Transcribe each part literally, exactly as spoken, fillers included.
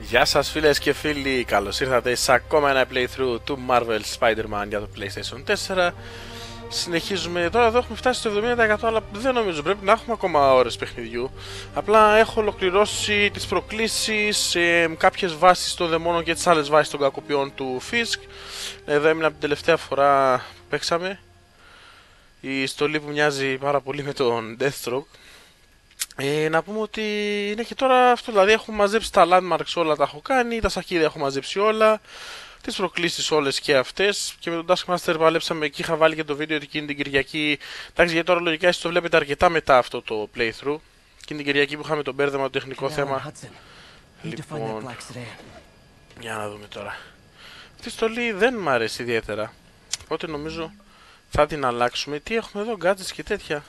Γεια σας φίλες και φίλοι, καλώς ήρθατε σε ακόμα ένα playthrough του Marvel Spider-Man για το PlayStation τέσσερα. Συνεχίζουμε, τώρα εδώ έχουμε φτάσει στο εβδομήντα τοις εκατό, αλλά δεν νομίζω πρέπει να έχουμε ακόμα ώρες παιχνιδιού. Απλά έχω ολοκληρώσει τις προκλήσεις, ε, κάποιες βάσεις των δαιμόνων και τις άλλες βάσεις των κακοποιών του Fisk. Εδώ έμεινα από την τελευταία φορά που παίξαμε. Η στολή που μοιάζει πάρα πολύ με τον Deathstroke. Ε, να πούμε ότι είναι και τώρα αυτό, δηλαδή έχω μαζέψει τα landmarks όλα, τα έχω κάνει, τα σακίδια έχω μαζέψει όλα, τις προκλήσεις όλες και αυτές, και με τον Taskmaster παλέψαμε, εκεί είχα βάλει και το βίντεο εκείνη την Κυριακή. Εντάξει, γιατί τώρα λογικά εσείς το βλέπετε αρκετά μετά αυτό το playthrough, εκείνη την Κυριακή που είχαμε το μπέρδεμα, το τεχνικό θέμα. Λοιπόν, για να δούμε τώρα. Αυτή η στολή δεν μου αρέσει ιδιαίτερα, οπότε νομίζω θα την αλλάξουμε. Τι έχουμε εδώ, gadgets και τέτοια.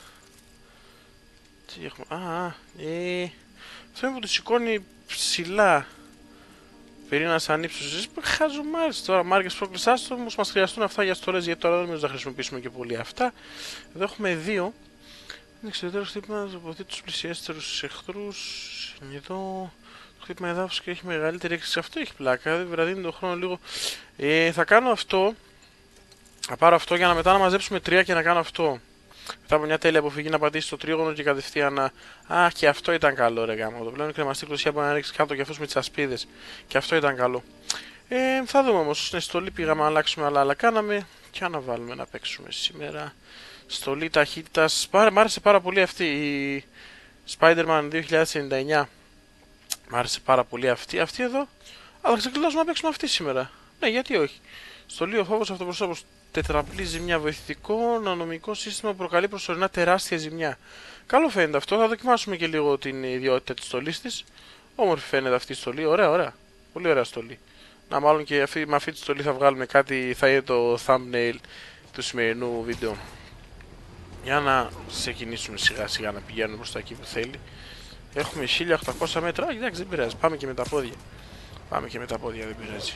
Τι έχουμε, α, ε, αυτό είναι που το σηκώνει ψηλά. Πυρήνας ανύψωσης, χαζομάρες τώρα, μάρκες πρόκλησης, όμως μας χρειαστούν αυτά για στολές, γιατί τώρα δεν νομίζω να χρησιμοποιήσουμε και πολύ αυτά. Εδώ έχουμε δύο. Είναι εξαιρετικό χτύπημα, να τοποθετεί τους πλησιέστερους εχθρούς. Εδώ το χτύπημα εδάφους και έχει μεγαλύτερη έξιση. Αυτό έχει πλάκα, βραδύνει τον χρόνο λίγο. Ε, θα κάνω αυτό. Θα πάρω αυτό για να μετά να μαζέψουμε τρία και να κάνω αυτό. Μετά από μια τέλεια αποφυγή να πατήσει το τρίγωνο και κατευθείαν να. Α, και αυτό ήταν καλό, ρε γάμο. Το πλέον κρεμαστή κλωσιά μπορεί να ρίξει κάτω και αυτού με τι ασπίδες. Και αυτό ήταν καλό. Ε, θα δούμε όμως. Στην στολή πήγαμε να αλλάξουμε, αλλά άλλα κάναμε. Και να βάλουμε να παίξουμε σήμερα. Στολή ταχύτητα. Μ' άρεσε πάρα πολύ αυτή η Spider-Man δύο χιλιάδες ενενήντα εννιά. Μ' άρεσε πάρα πολύ αυτή. Αυτή εδώ. Αλλά θα ξεκλειδώσουμε να παίξουμε αυτή σήμερα. Ναι, γιατί όχι. Στολή ο φόβος αυτοπροσώπος. Τετραπλή ζημιά. Βοηθητικό νανομικό σύστημα που προκαλεί προσωρινά τεράστια ζημιά. Καλό φαίνεται αυτό. Θα δοκιμάσουμε και λίγο την ιδιότητα της στολής της. Όμορφη φαίνεται αυτή η στολή. Ωραία, ωραία. Πολύ ωραία στολή. Να, μάλλον και αυτή, με αυτή τη στολή θα βγάλουμε κάτι. Θα είναι το thumbnail του σημερινού βίντεο. Για να ξεκινήσουμε σιγά σιγά να πηγαίνουμε προς τα εκεί που θέλει. Έχουμε χίλια οκτακόσια μέτρα. Εντάξει, δεν πειράζει. Πάμε και με τα πόδια. Πάμε και με τα πόδια, δεν πειράζει.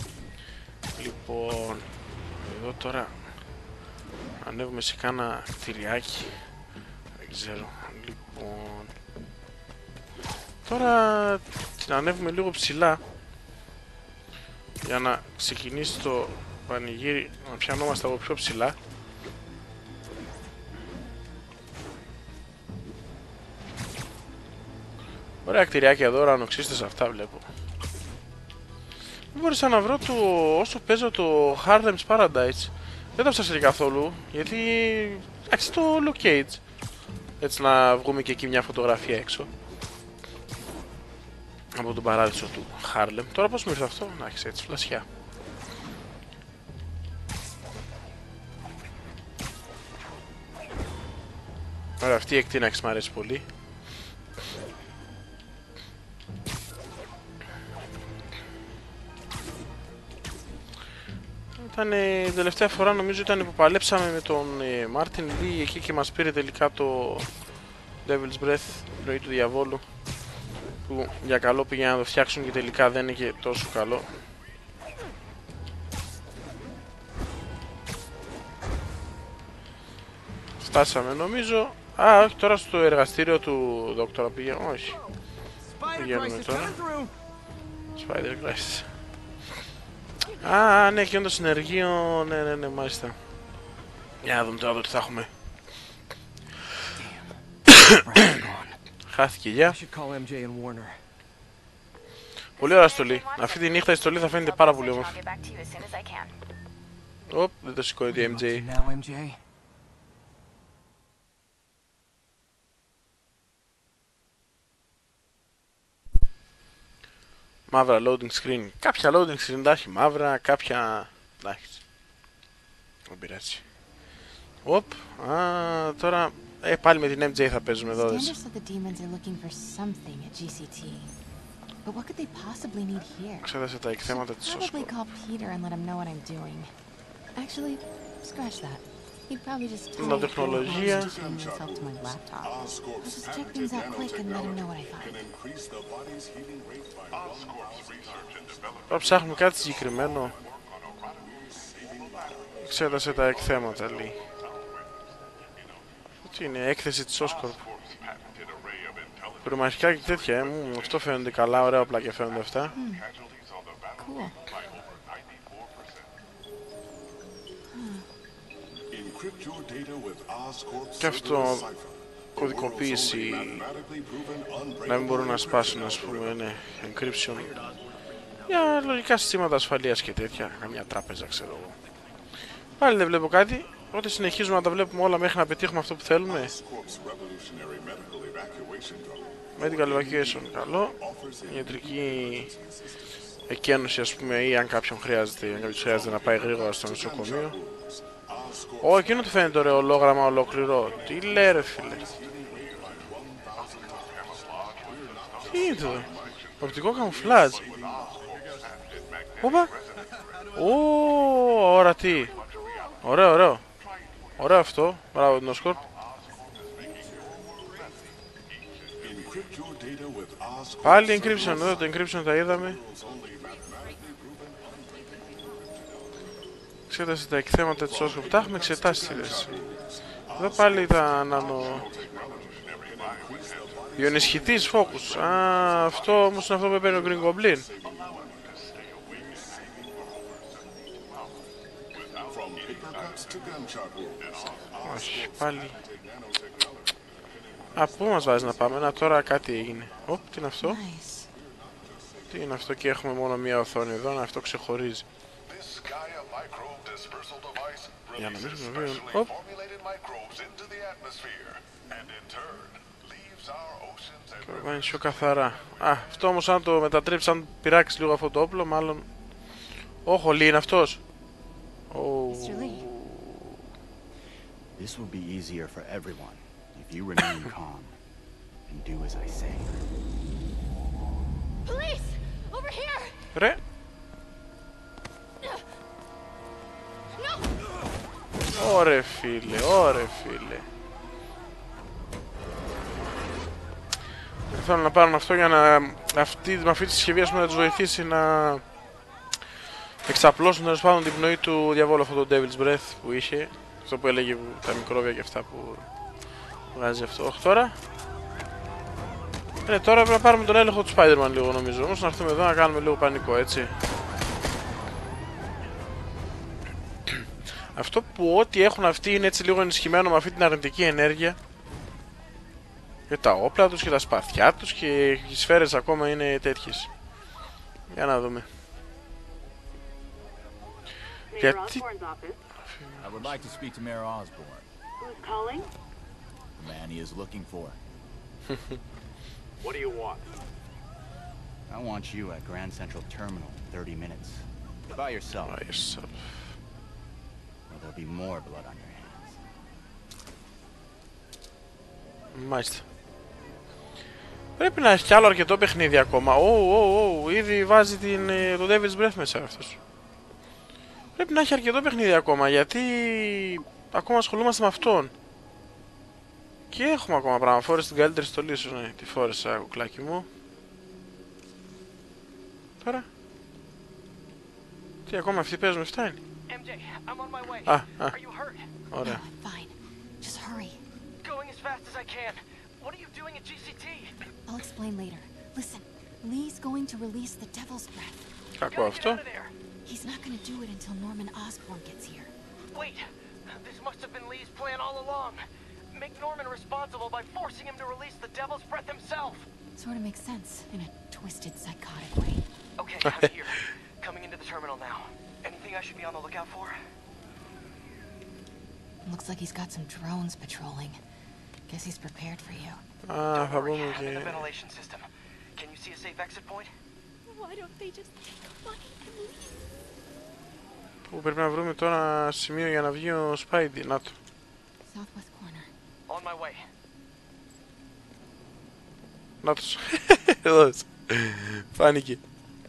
Λοιπόν. Εδώ τώρα ανέβουμε σε κάνα κτηριάκι. Δεν ξέρω. Λοιπόν, τώρα την ανέβουμε λίγο ψηλά για να ξεκινήσει το πανηγύρι, να πιανόμαστε από πιο ψηλά. Ωραία κτηριάκια εδώ, ουρανοξύστες αυτά βλέπω. Δεν μπόρεσα να βρω το, όσο παίζω το Harlem's Paradise. Δεν το ψάξα καθόλου, γιατί εντάξει το locate. Έτσι να βγούμε και εκεί μια φωτογραφία έξω από τον παράδεισο του Harlem. Τώρα πώς μου ήρθε αυτό, να έχεις έτσι φλασιά. Ωραία, αυτή η εκτείναξη μου αρέσει πολύ. Ήταν την τελευταία φορά, νομίζω ήταν που παλέψαμε με τον ε, Martin Lee εκεί και μας πήρε τελικά το Devil's Breath, ροή του διαβόλου, που για καλό πήγε να το φτιάξουν και τελικά δεν είναι και τόσο καλό. Φτάσαμε νομίζω. Α, όχι, τώρα στο εργαστήριο του δόκτωρα πήγαμε, όχι. Πηγαίνουμε τώρα. Spider Crisis. Α, ναι, και το συνεργείο, ναι, ναι, ναι, μάλιστα. Για να δούμε τώρα εδώ τι θα έχουμε. Χάθηκε, γεια. Πολύ ωραία στολή. Αυτή τη νύχτα η στολή θα φαίνεται πάρα πολύ όμορφη. Οπ, δεν το σηκώνει τη εμ τζέι. Μαύρα loading screen. Κάποια loading screen τα έχει μαύρα, κάποια... εντάξει. Δεν πειράζει. Οπ, α, τώρα... Ε, πάλι με την εμ τζέι θα παίζουμε εδώ, δες. Ξέδασε τα εκθέματα της Oscorp. Νανοτεχνολογία. Τώρα ψάχνουμε κάτι συγκεκριμένο. Εξέτασε τα εκθέματα, λέει. Τι είναι, έκθεση της Oscorp. Πυρομαχικά και τέτοια, ε. Μ, αυτό φαίνονται καλά, ωραία όπλα και φαίνονται αυτά. Hmm. Cool. Και αυτό κωδικοποίηση να μην μπορούν να σπάσουν, ας πούμε, ναι, encryption για λογικά συστήματα ασφαλείας και τέτοια, καμιά τράπεζα ξέρω εγώ. Πάλι δεν βλέπω κάτι, οπότε συνεχίζουμε να τα βλέπουμε όλα μέχρι να πετύχουμε αυτό που θέλουμε. Medical evacuation, καλό. Ιατρική εκένωση, ας πούμε, ή αν κάποιον χρειάζεται, αν κάποιος χρειάζεται να πάει γρήγορα στο νοσοκομείο. Ω, εκείνο του φαίνεται ωραίο ολόγραμμα ολόκληρο. Τι λέει ρε φίλε. Τι είναι εδώ. Οπτικό καμουφλάζ. Όπα. Ω, ορατή. Ωραίο, ωραίο. Ωραίο αυτό. Μπράβο, Νοσκορπ. Πάλι encryption, εδώ το encryption τα είδαμε. Εξέτασε τα εκθέματα της Όσκοπ. Τα έχουμε εξετάσει τις. Εδώ πάλι τα νανο... Ιονισχυτής focus. Α, αυτό όμως είναι αυτό που παίρνει ο Green Goblin. Όχι, πάλι. Α, πού μας βάζει να πάμε, να τώρα κάτι έγινε. Οπ, τι είναι αυτό. Nice. Τι είναι αυτό και έχουμε μόνο μία οθόνη εδώ, να αυτό ξεχωρίζει. Για να μην γνωρίζουν. Οπ. Τώρα είναι πιο καθαρά. Α, αυτό όμως αν το μετατρέψει, αν πειράξει λίγο αυτό το όπλο, μάλλον... Όχι, ο Λί είναι αυτός. Mister Lee. This will be easier for everyone if you remain calm and do as I say. Police! Over here! Ρε. No! Ωρε φίλε, ωρε φίλε. Θέλω να πάρουν αυτό για να... Αυτή, με αυτή τη συσκευή, ας πούμε, να τους βοηθήσει να... εξαπλώσουν τέλος πάντων την πνοή του διαβόλου, αυτό το Devil's Breath που είχε. Αυτό που έλεγε τα μικρόβια και αυτά που βγάζει αυτό. Όχι τώρα. Ε, τώρα πρέπει να πάρουμε τον έλεγχο του Spider-Man λίγο νομίζω. Όμως να έρθουμε εδώ να κάνουμε λίγο πανικό, έτσι. Αυτό που ό,τι έχουν αυτοί είναι έτσι λίγο ενισχυμένο με αυτή την αρνητική ενέργεια. Και τα όπλα τους και τα σπαθιά τους και οι σφαίρες ακόμα είναι τέτοιες. Για να δούμε. Γιατί... I would like to speak to Mayor Osborn. Who's calling? The man he is looking for. What do you want? I want you at Grand Central Terminal in thirty minutes. By yourself. By yourself. Or there'll be more blood on your hands. Μάλιστα. Πρέπει να έχει κι άλλο αρκετό παιχνίδι ακόμα. Ω, ω, ω, ήδη βάζει την, το Devil's Breath μέσα αυτός. Πρέπει να έχει αρκετό παιχνίδι ακόμα, γιατί ακόμα ασχολούμαστε με αυτόν. Και έχουμε ακόμα πράγμα. Φόρεσε την καλύτερη στολή σου, ναι. Τη φόρεσα, κουκλάκι μου. Τώρα. Τι, ακόμα αυτοί παίζουν, φτάνει. εμ τζέι, I'm on my way. Α, α. Are you hurt? Ωραία. No, I'm fine. Just hurry. Going as fast as I can. What are you doing at τζι σι τι? I'll explain later. Listen, Lee's going to release the Devil's Breath. Κακό Gotta get αυτό. out of there. He's not gonna do it until Norman Osborn gets here. Wait, this must have been Lee's plan all along. Make Norman responsible by forcing him to release the Devil's Breath himself. Sort of makes sense in a twisted, psychotic way. Okay, I'm here. Coming into the terminal now. Anything I should be on the lookout for? Looks like he's got some drones patrolling. Guess he's prepared for you. Α, θα Don't worry, πούμε I'm in the και... ventilation system. Can you see a safe exit point? Why don't they just take money and leave? Πού πρέπει να βρούμε τώρα σημείο για να βγει ο Spidey. Να το. Southwest corner. On my way. Να το. Εδώ. Φάνηκε.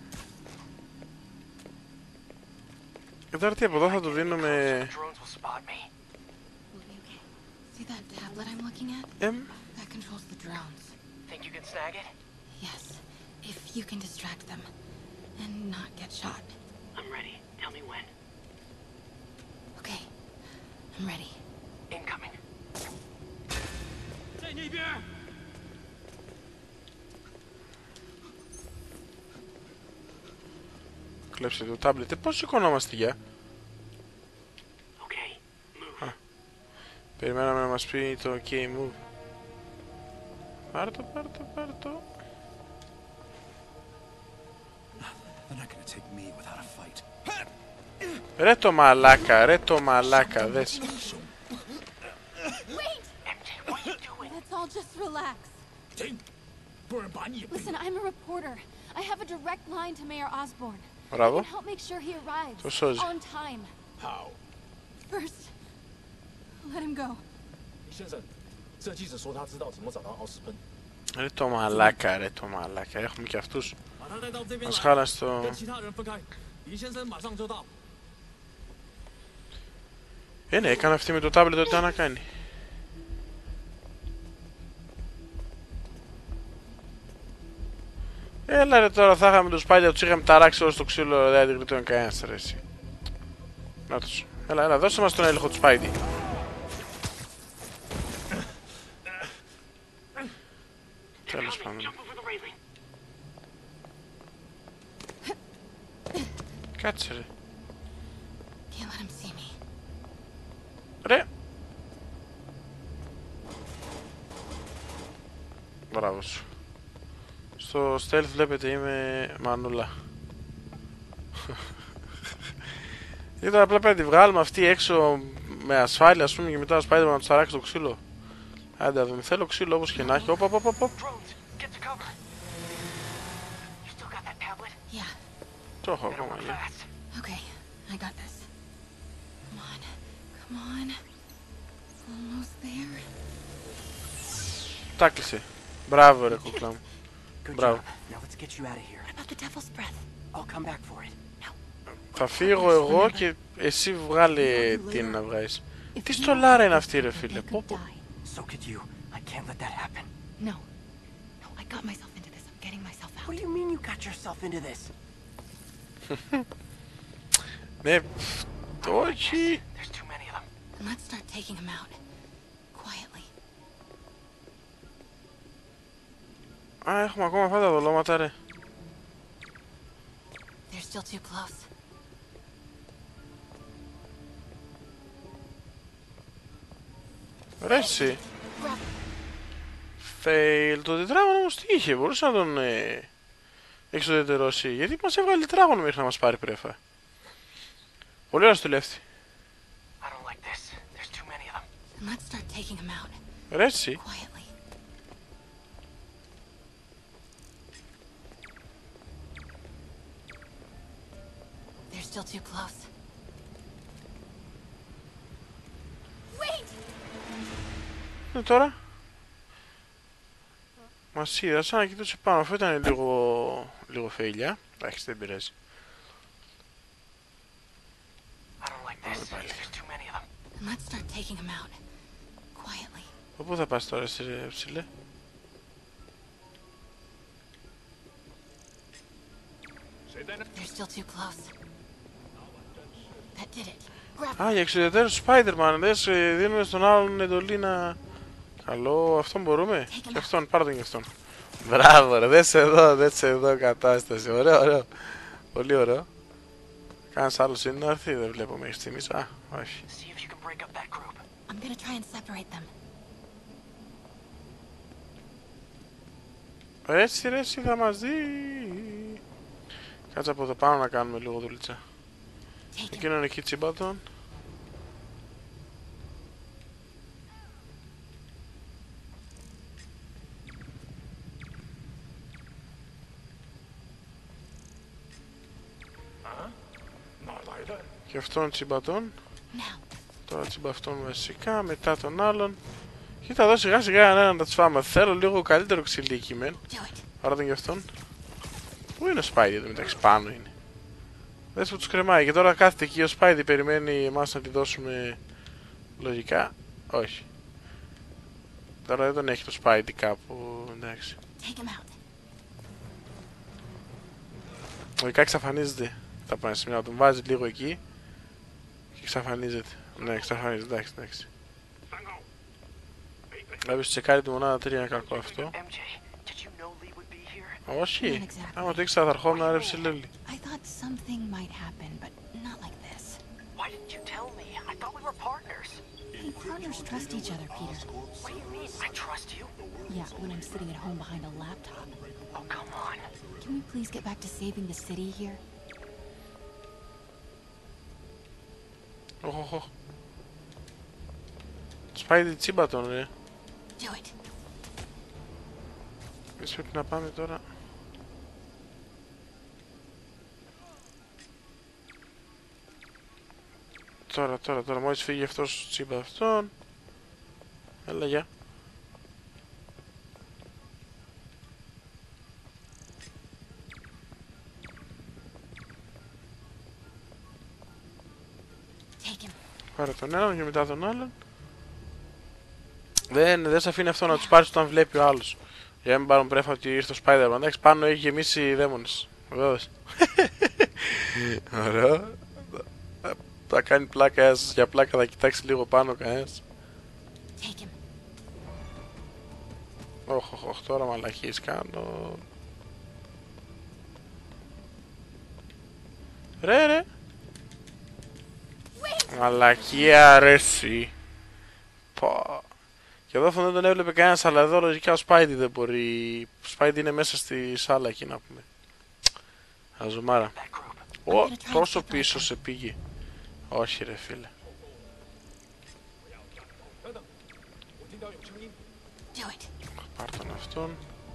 Και τώρα τι, από εδώ θα το δίνουμε... Drones will spot me. We'll be okay. See that tablet I'm looking at? Εμ. That controls the drones. Think you can snag it? Yes, if you can distract them and not get shot. I'm ready. Tell me when. Okay, I'm ready. Incoming. κλέψει το τάμπλετ. Πώς σηκωνόμαστε για. Okay, move. Περιμέναμε να μας πει το OK move. Πάρ' το, πάρ' το, πάρ' το. They're not gonna take me without a fight. Ρε το μαλάκα, ρε το μαλάκα, δες. Wait! M J, what are you doing? Let's all just relax. 停！不然把你也 Listen, I'm a reporter. I have a direct line to Mayor Osborne. Μπράβο. I can help make sure he arrives Το σώζει. on time. How？ First, let him go. 先生，这记者说他知道怎么找到奥斯奔， Ρε το μαλάκα, ρε το μαλάκα. Έχουμε και αυτούς. 把他带到这边 Μας 来， χάλασε το... 跟其他人分开。李先生马上就到。 Ε, ναι, έκανε αυτή με το τάμπλετ ό,τι να κάνει. Έλα ρε τώρα, θα είχαμε τους πάλι, τους είχαμε ταράξει όλους στο ξύλο, δεν αντιγλιτώνει κανένας ρε εσύ. Να τους. Έλα, έλα, δώσε μας τον έλεγχο του Σπάιντι. Τέλος πάντων. Jump over the railing. Κάτσε ρε. Can't let him see me. Ρε. Μπράβο σου. Στο stealth βλέπετε είμαι μανούλα. Ήταν απλά πρέπει να τη βγάλουμε αυτή έξω με ασφάλεια, ας πούμε, και μετά ο Spider-Man να τους ταράξει το ξύλο. Άντε, δεν θέλω ξύλο όπως και να έχει. Οπ, οπ, οπ, οπ. Drones, get to cover. You still got that tablet? Yeah. Το έχω Better ακόμα. work ναι. fast. Okay, I got this. Come on. Come on. Almost there. Τα κλείσε. Μπράβο ρε κούκλα μου. Good Bravo. job. Now let's get you out of here. What about the devil's breath? I'll come back for it. Θα φύγω εγώ και εσύ βγάλε την να βγάζεις. Τι στολάρα είναι αυτή ρε φίλε. They Πω, could πω. So could you. I can't let that happen. No. No, I got myself into this. I'm getting myself out. What do you mean you got yourself into this? Ναι, όχι. There's too many of them. And let's start taking him out. Quietly. Α, έχουμε ακόμα αυτά τα δολώματα ρε. They're still too close. Ρε εσύ. Grab. Fail. Το τετράγωνο όμως τι είχε, μπορούσε να τον ε, εξουδετερώσει. Γιατί μας έβγαλε τετράγωνο μέχρι να μας πάρει πρέφα. Πολύ ωραία στο λεφτή. I don't like this. There's too many of them. And let's start taking him out. Ρε εσύ. Quietly. They're still too close. Wait! Ναι τώρα. Μας είδα σαν να κοιτούσε πάνω. Αυτό ήταν λίγο, λίγο φαίλια. Εντάξει, δεν πειράζει. I don't like this. There's too many of them. And let's start taking him out. Quietly. Πού θα πας τώρα εσύ ρε ψηλέ. They're still too close. That did it. Grab. Α, για εξουδετερώσει του Spider-Man. Δες, ε, δίνουμε στον άλλον εντολή να... Καλό, αυτόν μπορούμε. Και αυτόν, πάρε τον και αυτόν. Μπράβο ρε, δες εδώ, δες εδώ κατάσταση. Ωραίο, ωραίο. Πολύ ωραίο. Κάνεις άλλος είναι να έρθει, δεν βλέπω μέχρι στιγμής. Α, όχι. See if you can break up that group. I'm gonna try and separate them. Έτσι ρε, εσύ θα μας δει. Κάτσε από εδώ πάνω να κάνουμε λίγο δουλίτσα. Take him. Εκείνον εκεί τσίμπατον. Και αυτόν τσιμπατόν. Now. Τώρα τσιμπα αυτόν βασικά, μετά τον άλλον. Κοίτα εδώ σιγά σιγά έναν να τους φάμε. Θέλω λίγο καλύτερο ξυλίκι μεν. Do it. Άρα τον και αυτόν. Πού είναι ο Σπάιντι εδώ μεταξύ, πάνω είναι. Δες που τους κρεμάει και τώρα κάθεται εκεί ο Σπάιντι περιμένει εμάς να τη δώσουμε λογικά. Όχι. Τώρα δεν τον έχει το Σπάιντι κάπου, εντάξει. Take him out. Λογικά εξαφανίζεται. Τα πάνε σημεία, τον βάζει λίγο εκεί και εξαφανίζεται. Ναι, εξαφανίζεται, εντάξει, εντάξει. Βλέπεις ότι τσεκάρει τη μονάδα τρία, είναι κακό αυτό. M J, did you know Lee would be here? Όχι, Not exactly. άμα το ήξερα θα ερχόμουν να ρεύσει λέλη. I thought thought something might happen, but not like this. Why didn't you tell me? I thought we were partners. Hey, partners trust each other, Peter. What do you mean? I trust you? Yeah, when I'm sitting at home behind a laptop. Oh, come on. Can we please get back to saving the city here? Οχ, οχ. Σπάει τσίμπα τον, ρε. Do it. Εμείς πρέπει να πάμε τώρα. Τώρα, τώρα, τώρα, μόλις φύγει αυτός τσίμπα αυτόν. Έλα, γεια. Take him. Πάρε τον έναν και μετά τον άλλον. Δεν, δεν σε αφήνει αυτό να τους πάρεις όταν βλέπει ο άλλος. Για να μην πάρουν πρέφα ότι ήρθε ο Spider-Man. Εντάξει, πάνω έχει γεμίσει δαίμονες. Βεβαίως. Ωραίο. Θα κάνει πλάκα για πλάκα, θα κοιτάξει λίγο πάνω κανένας. Take him. Όχι, όχι, όχι, τώρα μαλακίες κάνω. Ρε, ρε. Μαλακία, ρε, εσύ. Πω. Και εδώ δεν τον έβλεπε κανένας, αλλά εδώ λογικά ο Spidey δεν μπορεί. Ο Spidey είναι μέσα στη σάλα εκεί, να πούμε. Αζουμάρα. Ω, τόσο πίσω σε πήγε. Όχι, ρε, φίλε. Do it. Πάρ' τον αυτόν.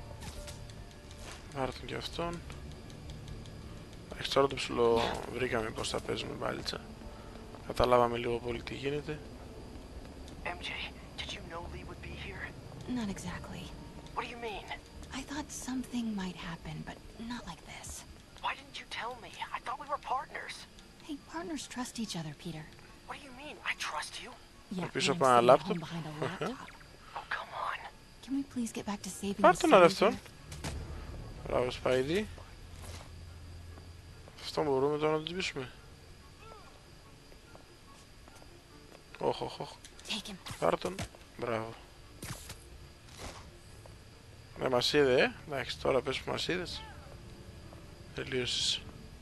Πάρ' τον και αυτόν. Εντάξει, τώρα το ψηλό βρήκαμε πως θα παίζουμε μπάλιτσα. Καταλάβαμε λίγο πολύ τι γίνεται. M J, did you know Lee would be here? Not exactly. What do you mean? I thought something might happen, but not like this. Why didn't you tell me? I thought we were partners. Hey, partners trust each other, Peter. What do you mean? I trust you? Yeah, πίσω when από I'm ένα sitting at λάπτοπ. home behind a laptop. Oh, come on. Can we please get back to saving the Πάρ' τον άλλο city αυτόν. here? Μπράβο, Spidey. Αυτό μπορούμε τώρα να το τσιμπήσουμε. Όχ, όχ, όχ. Take him. Πάρ' τον. Μπράβο. Ναι, μας είδε, ε. Εντάξει, τώρα πες που μας είδες. Τελείωσες.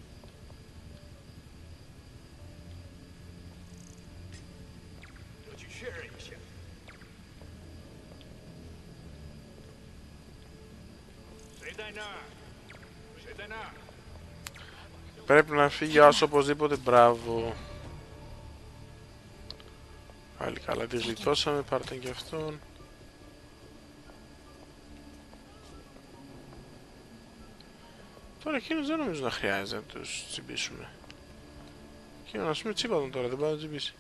Πρέπει να φύγει ο Άσο οπωσδήποτε, μπράβο. Πάλι καλά, τη γλιτώσαμε, πάρτε και αυτόν. Τώρα εκείνος δεν νομίζω να χρειάζεται να τους τσιμπήσουμε. Εκείνο να πούμε τσίπα τον τώρα, δεν πάει να τσιμπήσει.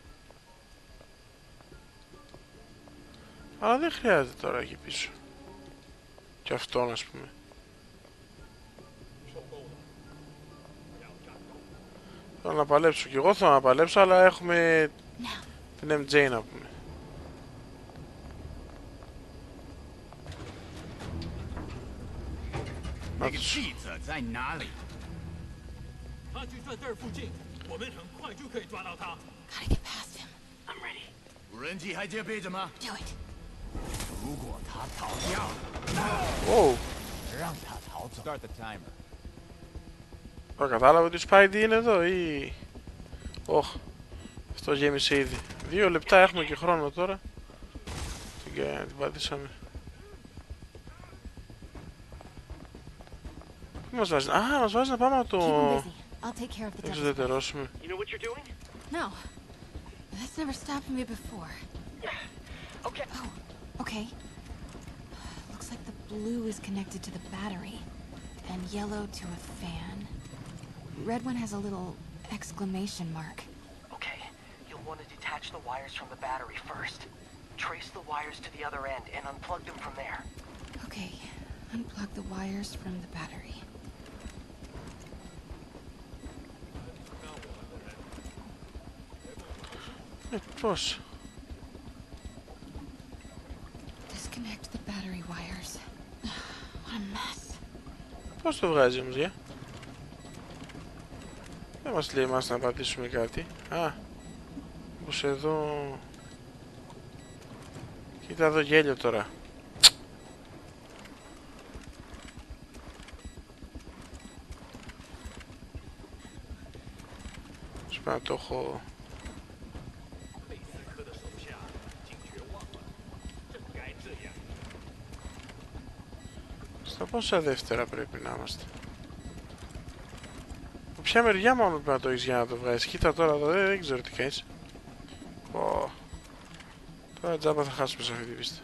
Αλλά δεν χρειάζεται τώρα εκεί πίσω. Και αυτόν ας πούμε. Θέλω να παλέψω και εγώ θέλω να παλέψω, αλλά έχουμε την εμ τζέι να πούμε. Να τους... 在哪里？ 他就在这儿附近，我们很快就可以抓到他。 Gotta get past him. I'm ready. 无人机还戒备着吗？ Do it. 如果他逃掉了， Wow. 让他逃走。Start the timer. Τώρα κατάλαβε ότι ο Spidey είναι εδώ ή... Ωχ, αυτό γέμισε ήδη. Δύο λεπτά έχουμε και χρόνο τώρα. Την, την πατήσαμε. Πού μας βάζει? Α, μας βάζει να πάμε να Keep him το busy. I'll take care of the devils. εξουδετερώσουμε. You know what you're doing? No. That's never stopped me before. Okay. Oh, okay. Looks like the blue is connected to the battery, and yellow to a fan. Red one has a little exclamation mark. Okay. You'll want to detach the wires from the battery first. Trace the wires to the other end and unplug them from there. Okay. Unplug the wires from the battery. Ε, πώς? Disconnect the battery wires. What a mess. Πώς το βγάζει όμως, για? Δεν μας λέει εμάς να πατήσουμε κάτι. Α, πως εδώ... Κοίτα εδώ γέλιο τώρα. να το έχω. 贝斯科的手下竟绝望了，正该这样。 Στα πόσα δεύτερα πρέπει να είμαστε? Από ποια μεριά μόνο πρέπει να το έχεις για να το βγάζεις? Κοίτα τώρα, εδώ, δεν, δεν ξέρω τι κάνεις. Oh. Τώρα τζάμπα θα χάσουμε σε αυτή τη πίστα.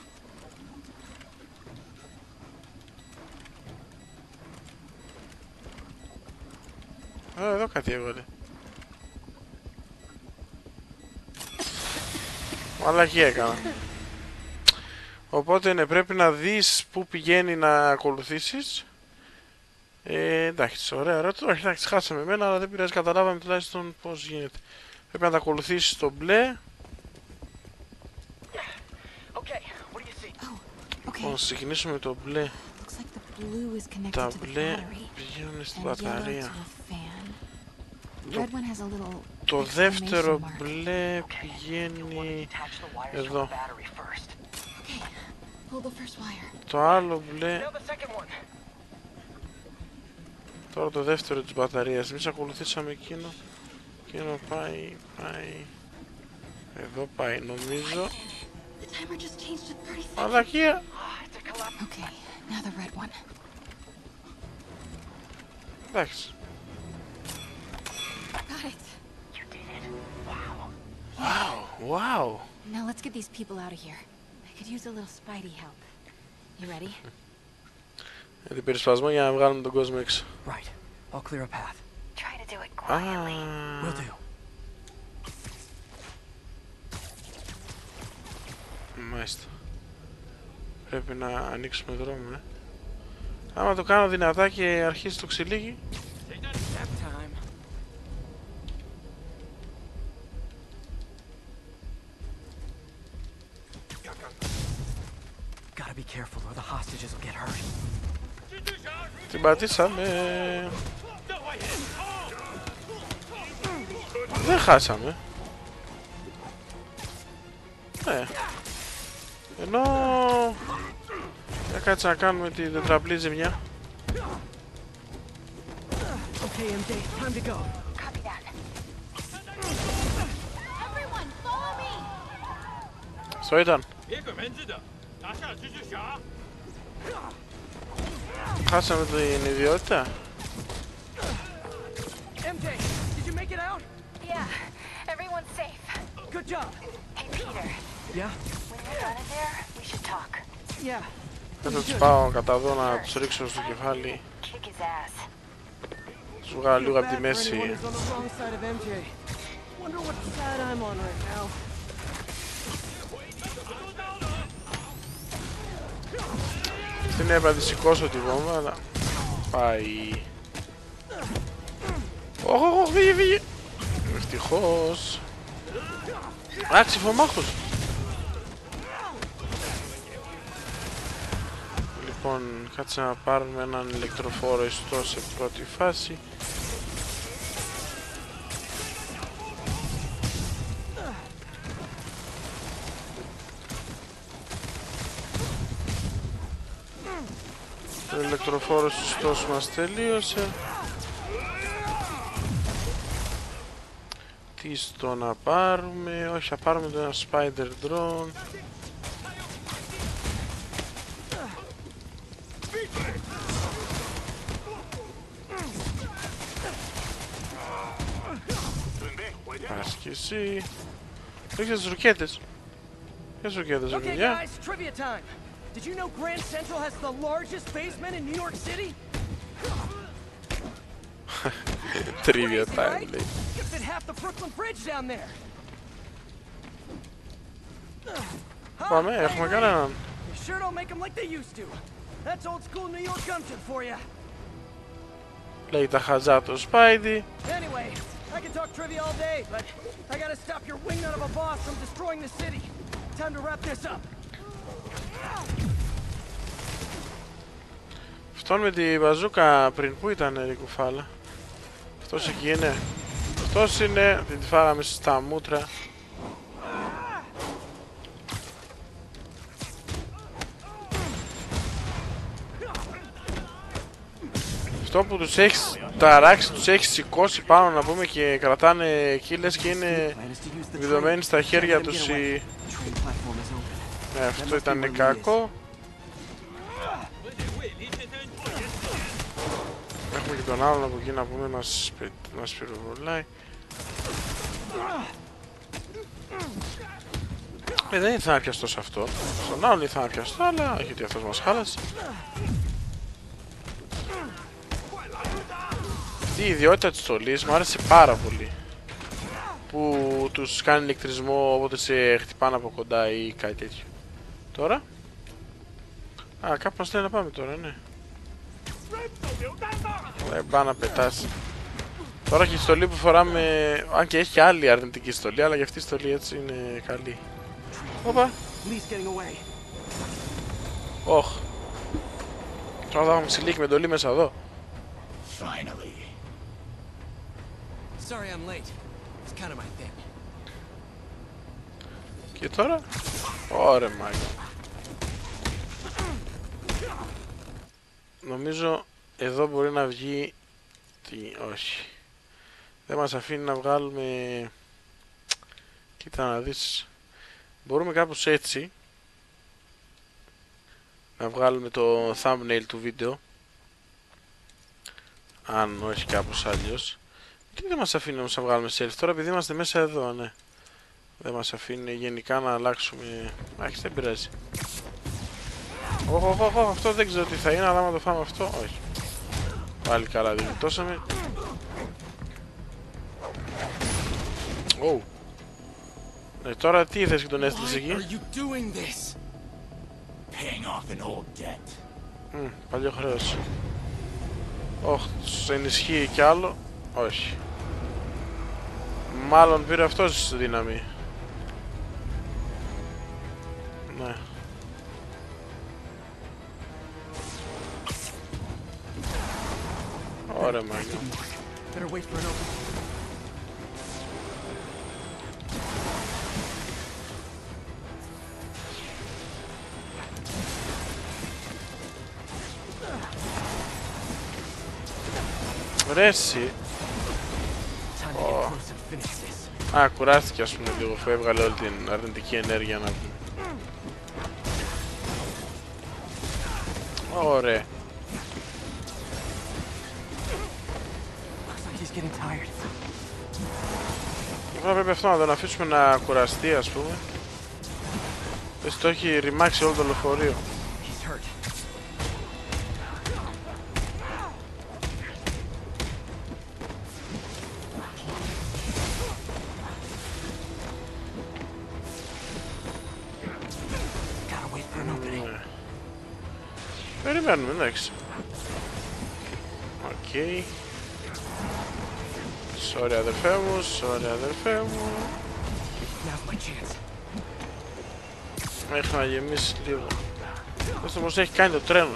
Α, εδώ κάτι έβγαλε. Μαλακή έκανα. Οπότε ναι, πρέπει να δεις πού πηγαίνει να ακολουθήσεις. Ε, εντάξει, ωραία, ωραία. Τώρα εντάξει, χάσαμε εμένα, αλλά δεν πειράζει, καταλάβαμε τουλάχιστον πώς γίνεται. Πρέπει να τα ακολουθήσεις το μπλε. Λοιπόν, ξεκινήσουμε το μπλε. Τα μπλε πηγαίνουν στην μπαταρία. Το, το δεύτερο μπλε πηγαίνει εδώ. Το άλλο μπλε. Τώρα το δεύτερο της μπαταρίας. Εμείς ακολουθήσαμε εκείνο. Εκείνο πάει, πάει. Εδώ πάει νομίζω. Μαλακία. Εντάξει. Wow, wow. Now let's get these people out of here. I could use a little Spidey help. You ready? Γιατί περισπασμό για να βγάλουμε τον κόσμο έξω. Right. I'll clear a path. Try to do it Α, quietly. Will do. μάλιστα. Πρέπει να ανοίξουμε δρόμο, ε. Άμα το κάνω δυνατά και αρχίσει το ξυλίγι. Nap time. Gotta be careful or the hostages will get hurt. Την πατήσαμε. Δεν χάσαμε. Ναι. Ενώ... Θα κάτσε να κάνουμε τη τετραπλή ζημιά. Okay, M J, time to go. Copy that. Everyone, follow me. Στο ήταν. 别鬼门子的，拿下蜘蛛侠！ Χάσαμε την ιδιότητα. M J, did you make it out? Yeah, everyone's safe. Good job. Hey, Peter. Yeah? When you're done in there, we should talk. Yeah. Δεν θα τους πάω κατά εδώ να τους ρίξω στο κεφάλι. Kick his ass. Τους βγάλω λίγο από τη Bad for anyone μέση. who's on the wrong side of M J. Wonder what side I'm on right now. Στην έπρεπε να τη σηκώσω τη βόμβα, αλλά... Πάει... Ωχ, ωχ, φύγε, φύγε! Ευτυχώς... Α, ξυφομάχος! Λοιπόν, κάτσε να πάρουμε έναν ηλεκτροφόρο ιστό σε πρώτη φάση. Ο ηλεκτροφόρος ιστός μας τελείωσε. Τι στο να πάρουμε? Όχι, θα πάρουμε το ένα spider drone. Πας και εσύ. Ρίξε τις ρουκέτες. Ποιες ρουκέτες, Okay, παιδιά? guys, trivia time. Did you know Grand Central has the largest basement in New York City? Trivia Crazy, time, right? λέει. You fit half the Brooklyn Bridge down there. Huh? Πάμε, Hey, έχουμε Ray. κανέναν. You sure don't make them like they used to. That's old school New York gumption for you. Λέει τα χαζά το Spidey. Anyway, I can talk trivia all day, but I gotta stop your wingnut of a boss from destroying the city. Time to wrap this up. Αυτόν με τη μπαζούκα πριν που ήταν, ρε κουφάλα? Αυτός εκεί είναι. Αυτός είναι. Την τη φάγαμε στα μούτρα. Αυτό που τους έχεις ταράξει, τους έχει σηκώσει πάνω να πούμε και κρατάνε κύλες και είναι βιδωμένοι στα χέρια τους οι... Ναι, αυτό ήταν κακό. Έχουμε και τον άλλον από εκεί να πούμε μας, μας πυροβολάει. Ε, δεν ήθελα να πιαστώ σε αυτό. Στον άλλον ήθελα να πιαστώ, αλλά γιατί αυτός μας χάλασε. Αυτή η ιδιότητα της στολής μου άρεσε πάρα πολύ. Που τους κάνει ηλεκτρισμό όποτε σε χτυπάνε από κοντά ή κάτι τέτοιο. Τώρα. Α, κάπου μας λέει να πάμε τώρα, ναι. Δεν πάει να πετάσει. Τώρα και η στολή που φοράμε, αν και έχει και άλλη αρνητική στολή, αλλά για αυτή η στολή έτσι είναι καλή. Όπα. Όχ. Τώρα θα έχουμε ξυλίκι με εντολή μέσα εδώ. Sorry I'm late. It's kind of my thing. Και τώρα. Ωραία μάγκα. Νομίζω εδώ μπορεί να βγει... Τι... Όχι. Δεν μας αφήνει να βγάλουμε... Κοίτα να δεις. Μπορούμε κάπως έτσι να βγάλουμε το thumbnail του βίντεο. Αν όχι κάπως αλλιώς. Τι δεν μας αφήνει όμως να βγάλουμε selfie τώρα, επειδή είμαστε μέσα εδώ, ναι. Δεν μας αφήνει γενικά να αλλάξουμε... Άχι, δεν πειράζει. Οχ, οχ, οχ, αυτό δεν ξέρω τι θα είναι, αλλά άμα το φάμε αυτό, όχι. Πάλι καλά, διγνητώσαμε. Ω. Ναι, τώρα τι ήθελες και τον έστειλες εκεί. Μμ, παλιό χρέος. Ωχ, σε ενισχύει κι άλλο. Όχι. Μάλλον πήρε αυτός δύναμη. Ναι. Ωραία μάγια. Ρε εσύ. Oh. Α, κουράστηκε ας πούμε λίγο, αφού έβγαλε όλη την αρνητική ενέργεια να πούμε. Ωραία. Τώρα πρέπει αυτό να τον αφήσουμε να κουραστεί ας πούμε. Πες το έχει ρημάξει όλο το λεωφορείο. Περιμένουμε, εντάξει. Οκ. Okay. Sorry αδερφέ μου, sorry αδερφέ μου. Μέχρι να γεμίσει λίγο. Αυτό όμως έχει κάνει το τρένο.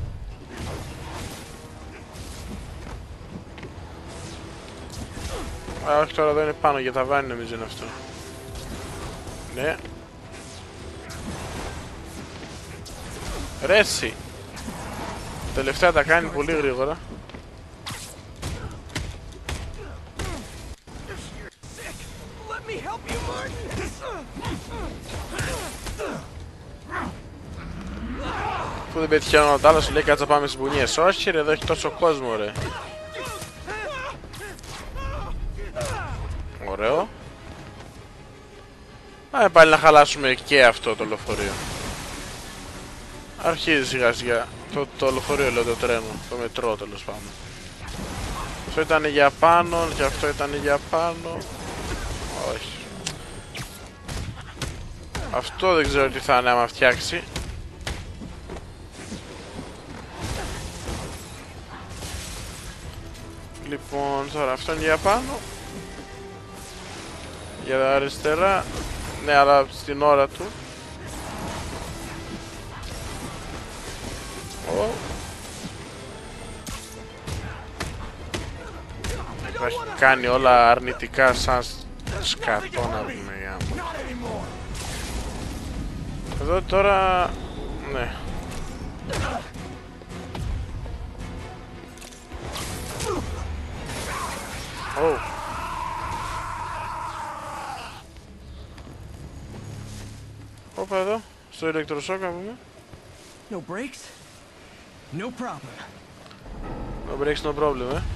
Α, όχι τώρα εδώ είναι πάνω για τα βάνη νομίζω είναι αυτό. Ναι. Ρέτσι. Τελευταία τα κάνει πολύ γρήγορα. Αφού δεν πετυχαίνω ο άλλος σου λέει κάτσα πάμε στις μπουνιές. Όχι ρε, εδώ έχει τόσο κόσμο ρε. Ωραίο. Πάμε πάλι να χαλάσουμε και αυτό το λεωφορείο. Αρχίζει σιγά σιγά. Το, το λεωφορείο λέω, το τρένο, το μετρό τέλος πάντων. Αυτό ήταν για πάνω και αυτό ήταν για πάνω. Όχι. Αυτό δεν ξέρω τι θα είναι άμα φτιάξει. Λοιπόν, τώρα αυτό είναι για πάνω. Για τα αριστερά. Ναι, αλλά στην ώρα του. Oh. Τα έχει κάνει όλα αρνητικά σαν σκατό να πούμε. Εδώ τώρα... Ναι. Oh. Όπα εδώ, στο ηλεκτροσόκ να πούμε. No brakes? No problem. No breaks, no problem, ε.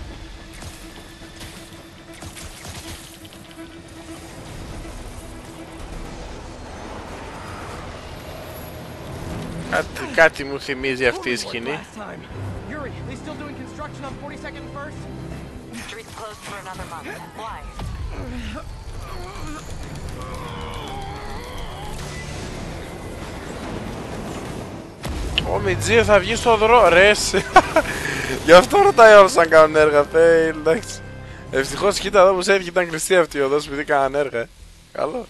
Κάτι, κάτι μου θυμίζει αυτή η σκηνή. Yuri, they still doing construction on forty-second and First? Street's closed for another month. Why? Ο Μιτζή θα βγει στο δρόμο, ρε. Γι' αυτό ρωτάει όλους αν κάνουν έργα. Φέιλ, εντάξει. Ευτυχώς κοίτα εδώ που σε έφυγε, ήταν κλειστή αυτή η οδός επειδή κάναν έργα. Καλό.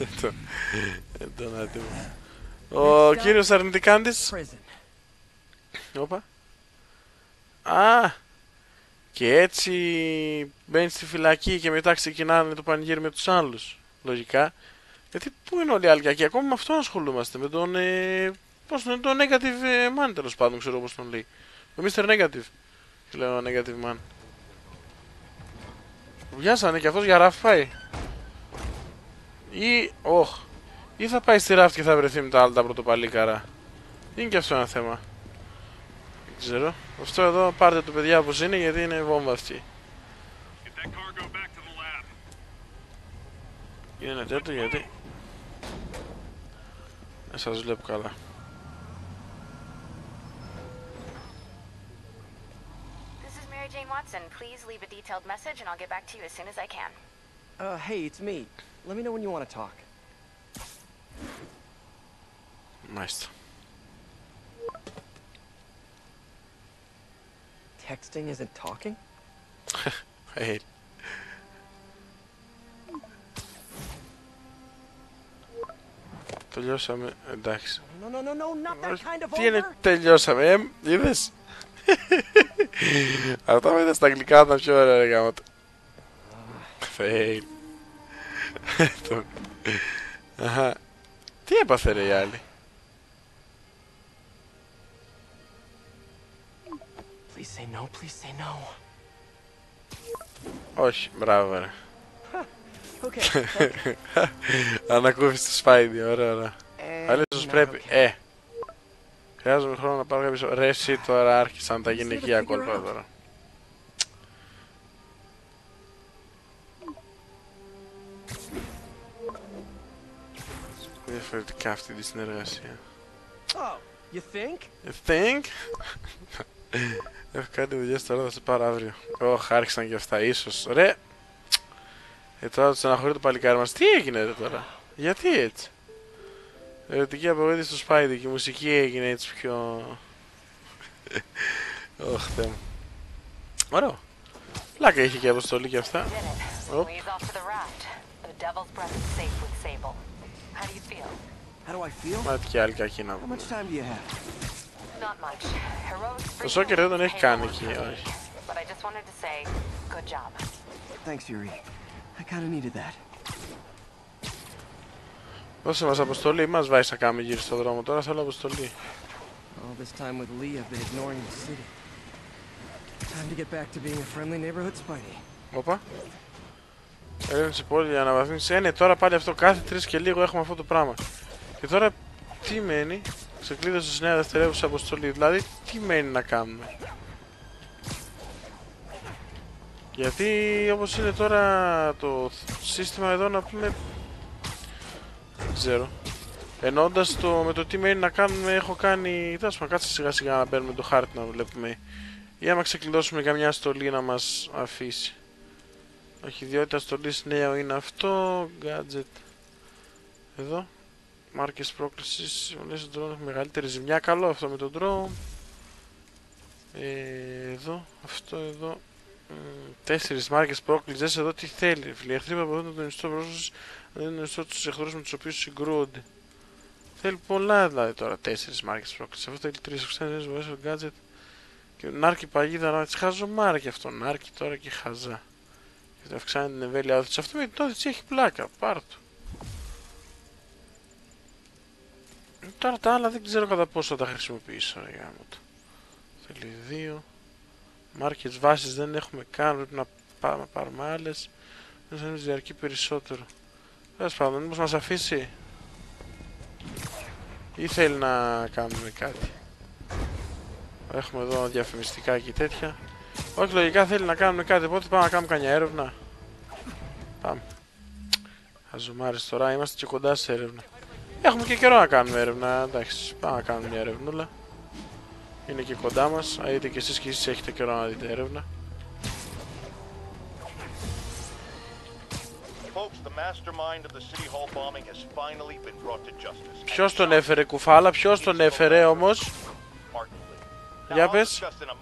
Τον άτιμο. Ο κύριος Αρνητικάντης. Όπα. Α, και έτσι μπαίνει στη φυλακή και μετά ξεκινάνε το πανηγύρι με τους άλλους. Λογικά. Γιατί πού είναι όλοι οι άλλοι κακοί, ακόμα με αυτόν ασχολούμαστε. Με τον. Ε, πώς τον, τον negative man, τέλος πάντων, ξέρω πώς τον λέει. Το μίστερ Negative. Τι λέω negative man. Βιάσανε και αυτός για ραφ πάει. Ή. Όχ. Ή θα πάει στη ράφτη και θα βρεθεί με τα άλλα τα πρωτοπαλίκαρα. Είναι και αυτό ένα θέμα. Δεν ξέρω. Αυτό εδώ πάρτε το παιδιά όπως είναι γιατί είναι βόμβα αυτή. Είναι τέτοιο γιατί. Δεν σας βλέπω καλά. This is Mary Jane Watson. Please leave a detailed message and I'll get back to you as soon as I can. Uh, hey, it's me. Let me know when you want to talk. Μάλιστα. Texting isn't talking? Hey. Τελειώσαμε, εντάξει. No, no, no, no, not that kind of Τι είναι over. τελειώσαμε, ε, είδες. Αυτά με είδες στα αγγλικά ήταν πιο ωραία, ρε γάμο. Fail. Αχα. Τι έπαθε ρε οι άλλοι. Please say no, please say no. Όχι, μπράβο ρε. Okay. Ανακούφιση του Σπάιντι, ωραία, ωραία. And Αλλιώς not πρέπει, okay. ε. Χρειάζομαι χρόνο να πάρω κάποιος... Ρε εσύ τώρα άρχισαν τα γυναικεία κόλπα τώρα. Διαφορετικά αυτή τη συνεργασία. Oh, you think? You think? Έχω κάτι δουλειές τώρα, θα σε πάρω αύριο. Ωχ, άρχισαν και αυτά, ίσως. Ρε! Ε, τώρα το στεναχωρεί το παλικάρι μας. Τι έγινε ρε τώρα? Γιατί έτσι? Ερωτική απογοήτευση στο Spidey και η μουσική έγινε έτσι πιο... Ωχ, Θεέ μου. Ωραίο. Πλάκα είχε και αποστολή και αυτά. Did it. Leads off to the raft. The Devil's Breath is safe with Sable. How do you feel? How do I feel? Μα τι και άλλη κακή να How πούμε. much time do you have? Not much. Heroic Το Σόκερ δεν τον έχει κάνει εκεί, όχι. But I just wanted to say, good job. Thanks, Yuri. I kind of needed that. Δώσε μας αποστολή, μας βάζει να κάνουμε γύρω στον δρόμο, τώρα θέλω αποστολή. All this time with Lee, I've been ignoring the city. Time to get back to being a friendly neighborhood Spidey. Όπα. Έρευνηση πόλη για αναβαθμίση. Ε, ναι, τώρα πάλι αυτό κάθε τρεις και λίγο έχουμε αυτό το πράγμα. Και τώρα τι μένει? Ξεκλείδωσε σε νέα δευτερεύουσα αποστολή. Δηλαδή, τι μένει να κάνουμε? Γιατί όπως είναι τώρα το σύστημα εδώ να πούμε... Δεν ξέρω. Εννοώντας το με το τι μένει να κάνουμε έχω κάνει... Τέλος πάντων, κάτσε σιγά σιγά να μπαίνουμε το χάρτη να βλέπουμε. Ή άμα ξεκλειδώσουμε καμιά στολή να μας αφήσει. Όχι, ιδιότητα στολής νέο είναι αυτό. Gadget. Εδώ. Μάρκες πρόκλησης. Συμβολές στον drone. Μεγαλύτερη ζημιά. Καλό αυτό με τον drone. Ε, εδώ. Αυτό εδώ. Τέσσερις μάρκες πρόκλησης. Εδώ τι θέλει. Φιλιαχτροί που αποδούν τον ιστό πρόσωπος. Δεν είναι ιστό τους εχθρούς με τους οποίους συγκρούονται. Θέλει πολλά δηλαδή τώρα. Τέσσερις μάρκες πρόκλησης. Αυτό θέλει τρεις εξωτερικές βολές στο gadget. Και Νάρκη παγίδα να τις χαζομάρα και αυτό. Νάρκη τώρα και χαζά. Και το αυξάνει την εμβέλεια όθηση. Αυτό με την όθηση έχει πλάκα. Πάρ' το. Τώρα τα άλλα δεν ξέρω κατά πόσο θα τα χρησιμοποιήσω. Ρε γάμο το. Θέλει δύο. Μάρκες βάσεις δεν έχουμε καν. Πρέπει να πάμε πάρουμε άλλες. Δεν θα διαρκεί περισσότερο. Τέλος πάντων, μήπως μας αφήσει ή θέλει να κάνουμε κάτι. Έχουμε εδώ διαφημιστικά και τέτοια. Όχι, λογικά θέλει να κάνουμε κάτι, οπότε πάμε να κάνουμε καμιά έρευνα. Πάμε. Χαζομάρες τώρα, είμαστε και κοντά σε έρευνα. Έχουμε και καιρό να κάνουμε έρευνα, εντάξει, πάμε να κάνουμε μια έρευνούλα. Είναι και κοντά μας, α, είτε και εσείς και εσείς έχετε καιρό να δείτε έρευνα. Ποιος τον έφερε κουφάλα, ποιος τον έφερε όμως? Για πες.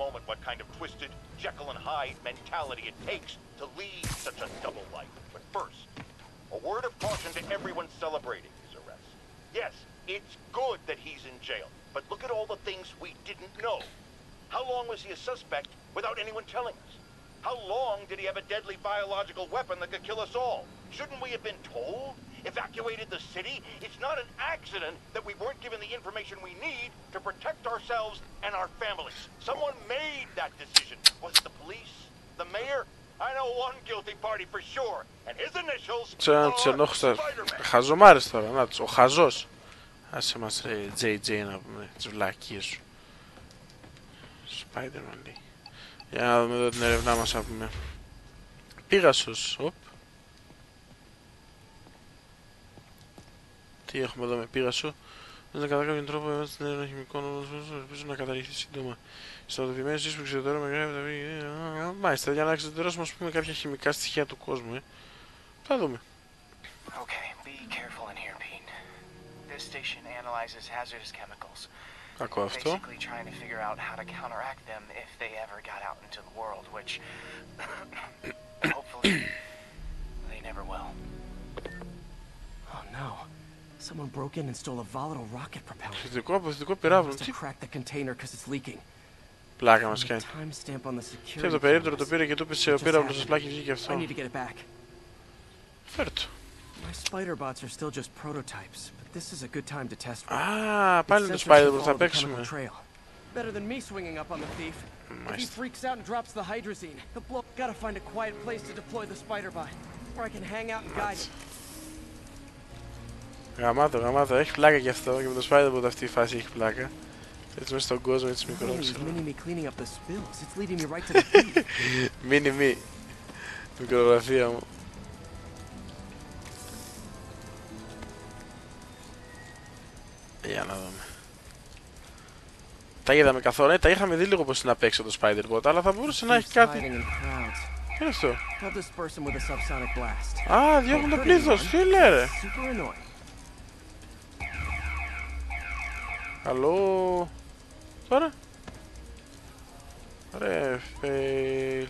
A word of caution to everyone celebrating his arrest. Yes, it's good that he's in jail, but look at all the things we didn't know. How long was he a suspect without anyone telling us? How long did he have a deadly biological weapon that could kill us all? Shouldn't we have been told? Evacuated the city? It's not an accident that we weren't given the information we need to protect ourselves and our families. Someone made that decision. Was it the police? The mayor? I know one guilty party for sure, and his initials are Spider-Man. Χαζομάρες τώρα, να τους, ο χαζός. Άσε μας ρε τζέι τζέι να πούμε τις βλακίες σου. Spider-Man λέει. Για να δούμε εδώ την ερευνά μας να πούμε. Πίγασος, οπ. Τι έχουμε εδώ με Πίγασο? Δεν κατά κάποιον τρόπο έμαθα την έρευνα χημικών, ελπίζω να καταργηθεί σύντομα. Στρατοποιημένη σύσπηξη τώρα με γράφει. Μάλιστα, για να εξωτερώσουμε ας πούμε κάποια χημικά στοιχεία του κόσμου. Ε. Θα δούμε. Okay, be careful in here, Pete. This station analyzes hazardous chemicals. Κακό αυτό. Basically trying to figure out how to counteract them if they ever got out into the world, which hopefully they never will. Oh no. Someone broke in and stole a volatile rocket propeller. Φυσικό αποθητικό πυράβλο. Must have cracked the container because it's leaking. Πλάκα μας κάνει. Timestamp on the Και security το περίπτερο το cameras. πήρε και του έπεσε ο πύραυλος στο πλάκι, βγήκε I αυτό. need to get it back. Φέρ' το. My spider bots are still just prototypes, but this is a good time to test one. Α, πάλι το Its sensors Spider can που θα follow the παίξουμε. chemical trail. Better than me swinging up on the thief. If he Μάλιστα. freaks out and drops the hydrazine, he'll blow. Gotta find a quiet place to deploy the spider bot, where I can hang out and guide it. Γαμάτο, γαμάτο, έχει πλάκα και αυτό και με το Spider που αυτή η φάση έχει πλάκα. Έτσι μέσα στον κόσμο έτσι μικρό ξέρω. Mini me cleaning up the spills. It's leading me right to the thief. Μίνι μη. Μικρογραφία μου. Για να δούμε. Τα είδαμε καθόλου, ναι, τα είχαμε δει λίγο πως είναι απ' έξω το Spider-Bot, αλλά θα μπορούσε να έχει κάτι. Τι είναι αυτό? Α, διώχνουν το πλήθος, τι λέει ρε. Καλό. Τώρα. Ρε, fail.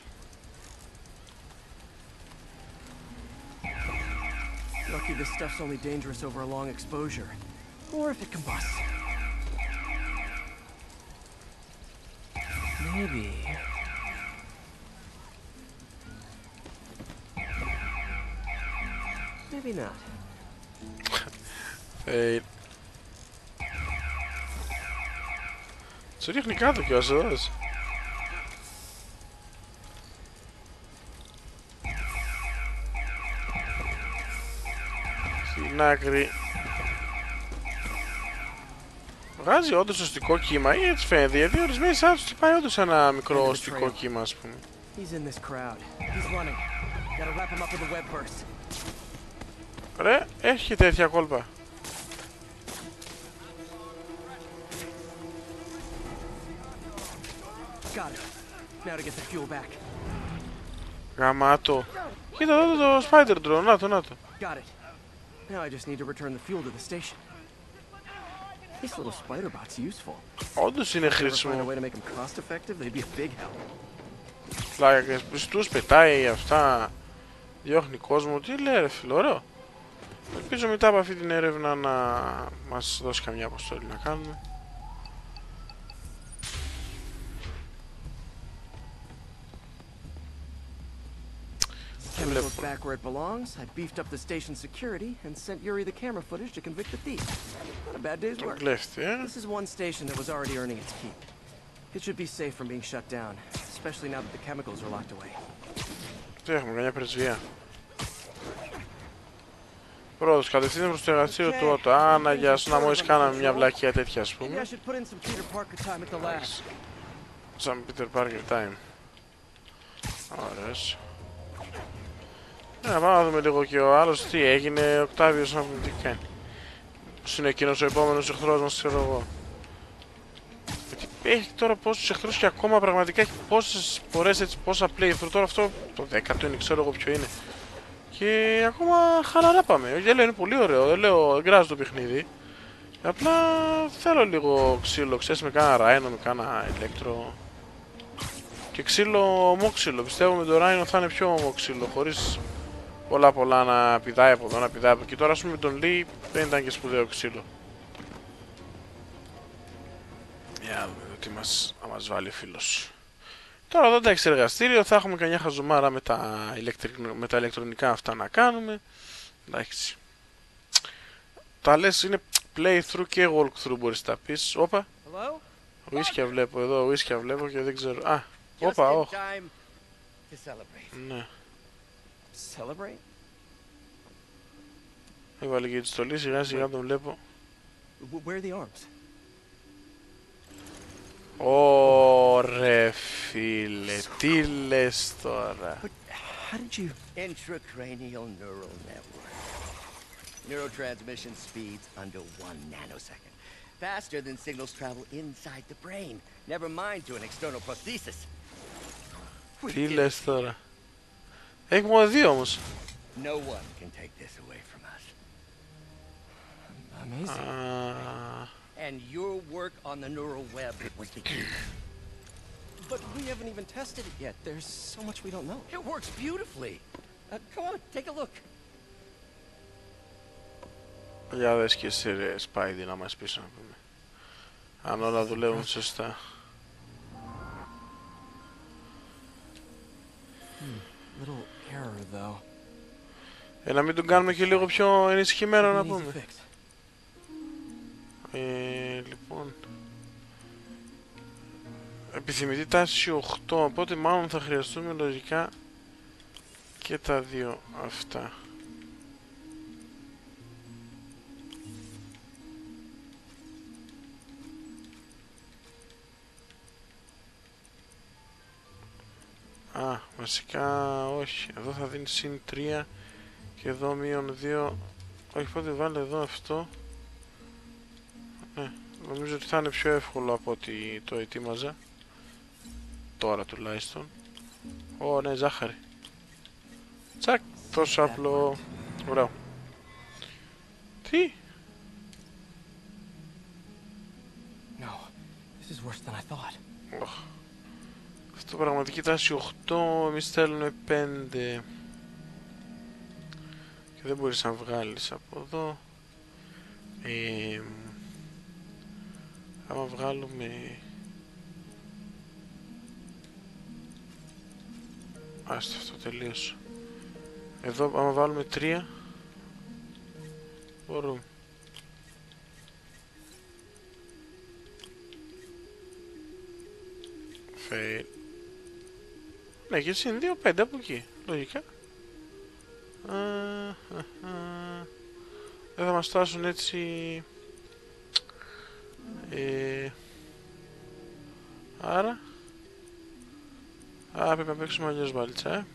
Lucky this stuff's only dangerous over a long exposure. Or if it combusts. Maybe. Maybe not. Fail. Σου ρίχνει κάτω κι ο Αζώος. Στην άκρη. Βγάζει όντως οστικό κύμα ή έτσι φαίνεται, γιατί ορισμένοι σαν τους πάει όντως ένα μικρό οστικό κύμα ας πούμε. Ρε, έχει και τέτοια κόλπα. Γαμάτο. Κοίτα εδώ το Spider Drone, να το, να το. Now I just need to return the fuel to the station. This little spider bot's useful. Όντως είναι χρήσιμο. Find a way to make them cost effective, they'd be a big help. Πλάκα, τους πετάει αυτά, διώχνει κόσμο, τι λέει ρε φίλο, ωραίο. Ελπίζω μετά από αυτή την έρευνα να μας δώσει καμιά αποστολή να κάνουμε. Chemicals back where it belongs. I beefed up the station's security and sent Yuri the camera footage to convict the thief. Not a bad day's work. This is one station that was already earning its keep. It should be safe from being shut down, especially now that the chemicals are locked away. Τι έχουμε, καμιά πρεσβεία. Πρόοδος, κατευθύνεται προς το εργαστήριο του Ότο. Άνα, για σου να μόλις κάναμε μια βλακία τέτοια, ας πούμε. Σαν Peter Parker time. Ωραίος. Να πάμε να δούμε λίγο και ο άλλος τι έγινε. Οκτάβιος να πούμε τι κάνει. Πώς είναι εκείνος ο επόμενος εχθρός μας, ξέρω εγώ. Γιατί έχει τώρα πόσους εχθρούς και ακόμα πραγματικά έχει πόσες φορές έτσι, πόσα playthrough. Τώρα αυτό το δέκατο είναι, ξέρω εγώ ποιο είναι. Και ακόμα χαλαρά πάμε. Δεν λέω είναι πολύ ωραίο, δεν λέω γκράζει το παιχνίδι. Απλά θέλω λίγο ξύλο, ξέρεις, με κάνα ράινο, με κάνα ηλέκτρο. Και ξύλο ομόξυλο. Πιστεύω με το ράινο θα είναι πιο ομόξυλο, χωρίς πολλά πολλά να πηδάει από εδώ, να πηδάει από εκεί. Τώρα ας πούμε με τον Λί δεν ήταν και σπουδαίο ξύλο. Για να δούμε τι μας, θα μας βάλει ο φίλος. Τώρα εδώ εντάξει εργαστήριο, θα έχουμε καμιά χαζομάρα με τα, με τα ηλεκτρονικά αυτά να κάνουμε. Εντάξει. Τα λες είναι playthrough και walkthrough μπορείς να τα πεις. Όπα. Ουίσκια βλέπω εδώ, ουίσκια βλέπω και δεν ξέρω. Α, όπα, όχ. Ναι. Έβαλε και τη στολή, σιγά σιγά τον βλέπω. Ωρε φίλε, τι λες τώρα. How did you... Intracranial neural network. Neurotransmission speeds under one nanosecond. Faster than signals travel inside the brain. Never mind to an external prosthesis. Τι λες τώρα. Έχει μόνο δύο όμως. No one can take this away from us. Amazing. Ah. And your work on the neural web was the key. But we haven't even tested it yet. There's so much we don't know. It works beautifully. Uh, come on, take a look. Για δες και εσύ ρε Spidey να μας πεις να πούμε. Αν όλα δουλεύουν σωστά. Hmm, little error though. Ε, να μην τον κάνουμε και λίγο πιο ενισχυμένο να πούμε. Ε, λοιπόν. Επιθυμητή τάση οκτώ, οπότε μάλλον θα χρειαστούμε λογικά και τα δύο αυτά. Α, βασικά όχι. Εδώ θα δίνει συν τρία και εδώ μείον δύο. Όχι, πότε βάλε εδώ αυτό. Ναι, νομίζω ότι θα είναι πιο εύκολο από ότι το ετοίμαζα. Τώρα τουλάχιστον. Ω, ναι, ζάχαρη. Τσακ, τόσο απλό. Ωραίο. Τι? No, this is worse than I thought. Oh. Αυτό πραγματική τάση οκτώ, εμείς θέλουμε πέντε. Και δεν μπορείς να βγάλεις από εδώ. Ε, άμα βγάλουμε... Άστο αυτό τελείωσε. Εδώ άμα βάλουμε τρία μπορούμε. Fail. Ναι, και έτσι είναι δύο πέντε από εκεί, λογικά. Α, α, α. Δεν θα μας φτάσουν έτσι... Ε, άρα... Α, πρέπει να παίξουμε αλλιώς μπάλιτσα, ε.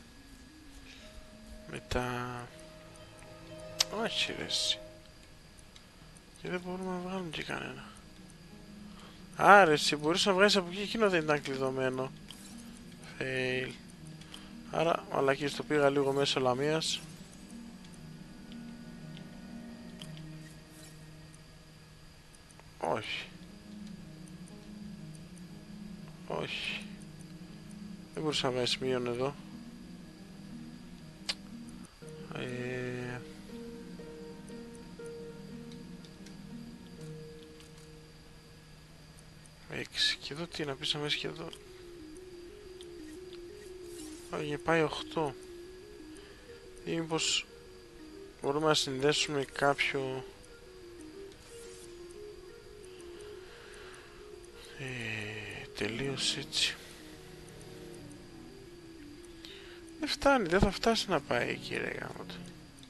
Μετά... Όχι ρε εσύ. Και δεν μπορούμε να βγάλουμε και κανένα. Άρα εσύ μπορείς να βγάλεις από εκεί, εκείνο δεν ήταν κλειδωμένο. Fail. Άρα μαλακίες, το πήγα λίγο μέσω λαμίας. Όχι. Όχι. Δεν μπορούσα να βγάλεις μείον εδώ. Ε... Έξι. Και εδώ τι να πεις να μέσα και εδώ. Όχι, πάει οχτώ. Ή μήπως μπορούμε να συνδέσουμε κάποιο... Ε, τελείως έτσι. Δεν φτάνει, δεν θα φτάσει να πάει εκεί ρε γάμο του.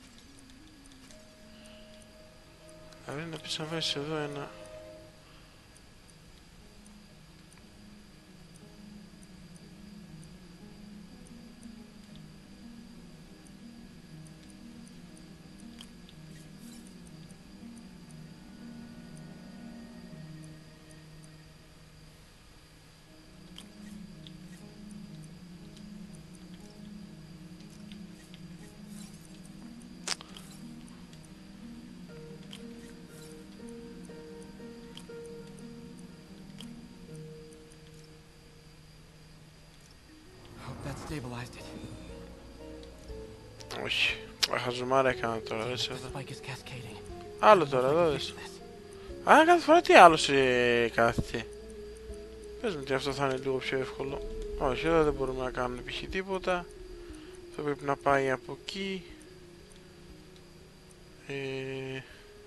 Δηλαδή να πεις να βάζεις εδώ ένα... Όχι, χαζομάρα έκανα τώρα, δες εδώ. Άλλο τώρα, εδώ δες. Α, κάθε φορά τι άλλο σε κάθεται. Πες μου ότι αυτό θα είναι λίγο πιο εύκολο. Όχι, εδώ δεν μπορούμε να κάνουμε π.χ. τίποτα. Θα πρέπει να πάει από εκεί. Ε...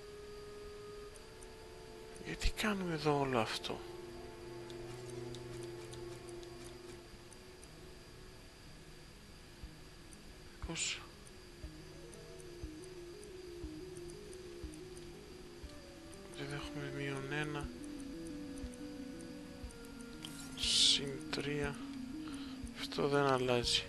Γιατί κάνουμε εδώ όλο αυτό. Πώς. Δεν έχουμε μείον ένα. Συν τρία. Αυτό δεν αλλάζει.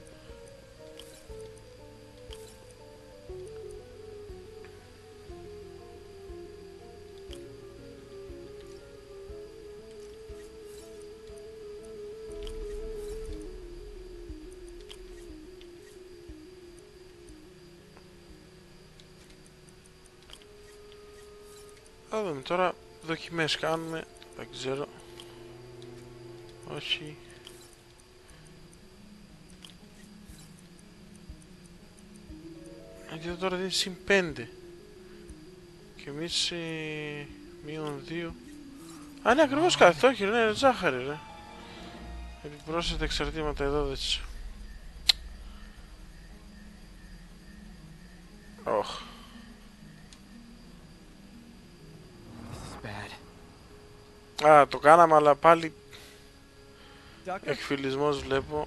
Θα δούμε τώρα, δοκιμές κάνουμε, δεν ξέρω. Όχι. Γιατί τώρα είναι συν πέντε. Και εμείς ε, μείον δύο. Α, είναι ακριβώς κάτι, όχι ρε, είναι ζάχαρη ρε. Επιπρόσθετα εξαρτήματα εδώ δες. Ωχ. Α, το κάναμε, αλλά πάλι εκφυλισμός βλέπω.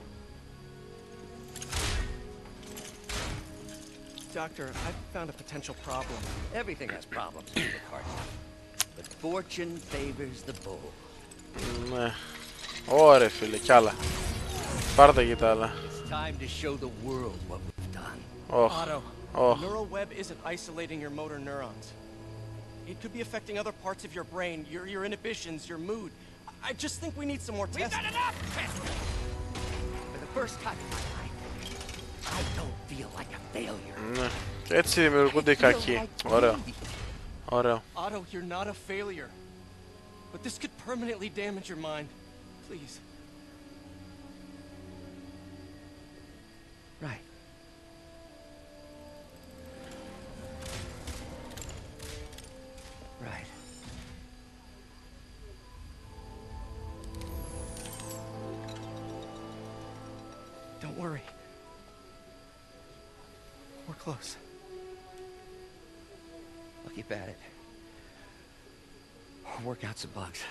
Doctor, I've found a potential problem. Everything has problems, Mister Carter. But fortune favors the bold. Ναι. Ωραία φίλε, κι άλλα. Πάρ' τα και τα άλλα. It's time to show the world what we've done. Ωχ. Otto, Ωχ. neural web isn't isolating your motor neurons. It could be affecting other parts of your brain, your your inhibitions, your mood. I just think we need some more tests. We've got enough tests! For the first time in my life, I don't feel like a failure. Ναι. Και έτσι δημιουργούνται οι κακοί. Ωραίο. Ωραίο. Otto, you're not a failure. But this could permanently damage your mind. Please. Right. Right. Don't worry. We're close. I'll keep at it. I'll work out some bugs.